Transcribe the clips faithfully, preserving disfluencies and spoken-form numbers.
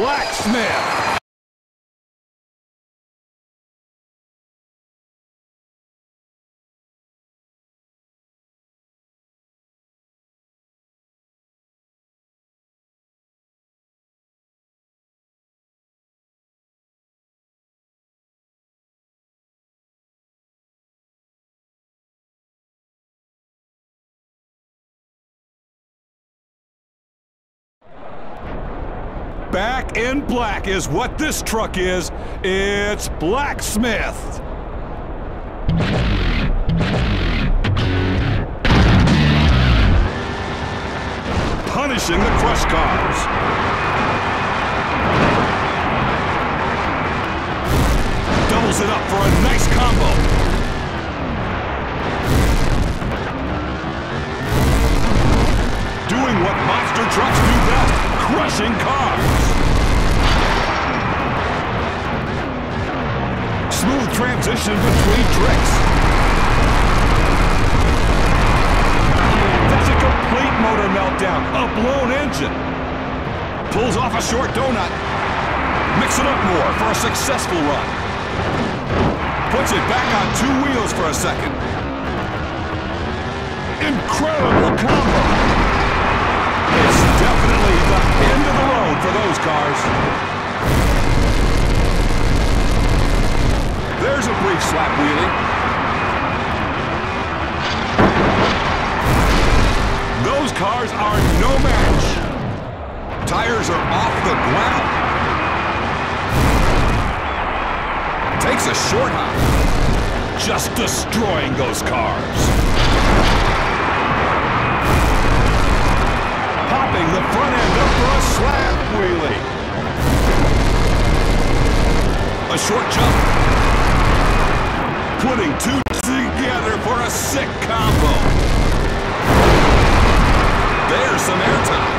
Blacksmith. Back in black is what this truck is. It's Blacksmith. Punishing the crush cars. Doubles it up for a nice combo. Doing what monster trucks do best, crushing cars. Smooth transition between tricks. That's a complete motor meltdown, a blown engine. Pulls off a short donut. Mix it up more for a successful run. Puts it back on two wheels for a second. Incredible combo. It's definitely the end of the road for those cars. There's a brief slap wheelie. Those cars are no match. Tires are off the ground. Takes a short hop. Just destroying those cars. Popping the front end up for a slap wheelie. A short jump. Putting two together for a sick combo. There's some airtime.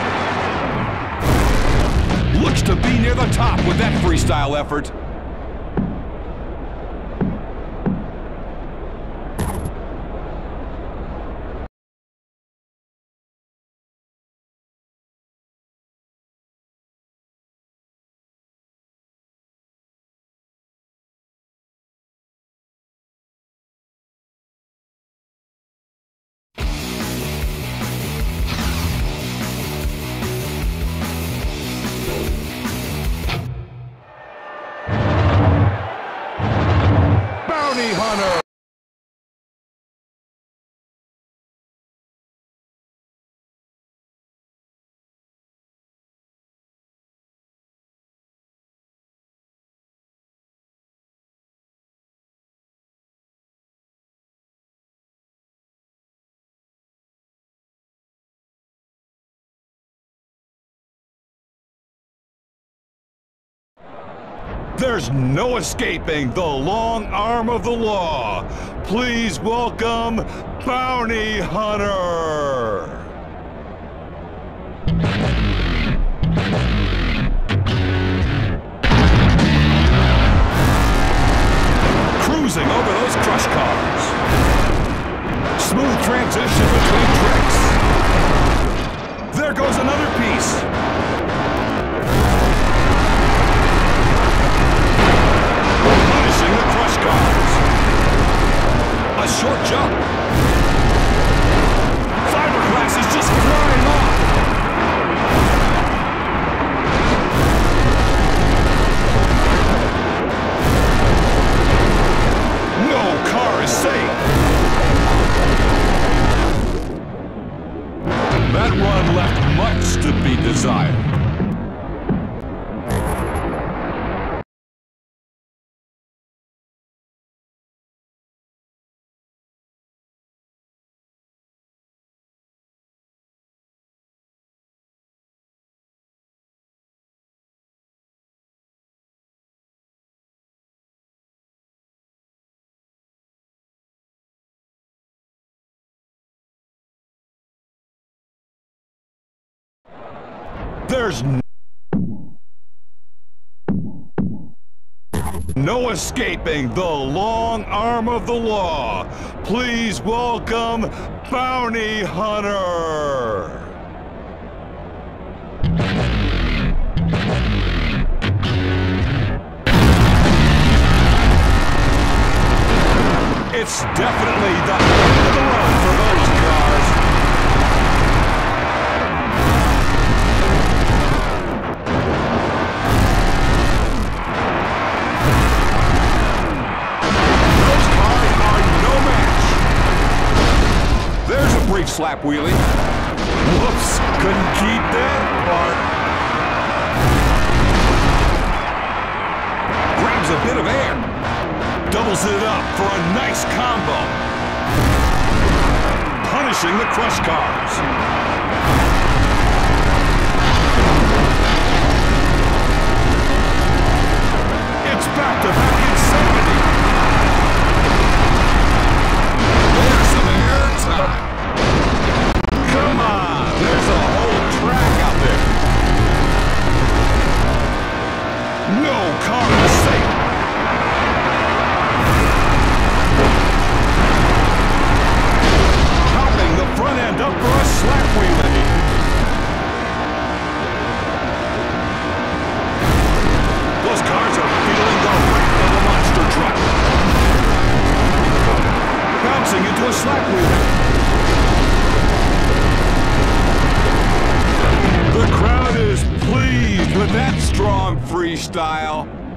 Looks to be near the top with that freestyle effort. Hunter. There's no escaping the long arm of the law. Please welcome Bounty Hunter. Cruising over those crush cars. Smooth transition between tricks. There goes another piece. The crush cars. A short jump. Fiberglass is just flying off. No car is safe. That run left much to be desired. There's no escaping the long arm of the law. Please welcome Bounty Hunter. It's definitely the end of the road for those cars. Those cars are no match. There's a brief slap wheelie. Whoops, couldn't keep that apart. Grabs a bit of air. Doubles it up for a nice combo. Punishing the crush cars. It's back-to-back insanity. There's some air time. Come on, there's a whole track out there. No car is safe. Popping the front end up for a slap wheelie. Those cars are feeling the wreck of a monster truck. Bouncing into a slap wheelie. The crowd is pleased with that strong freestyle.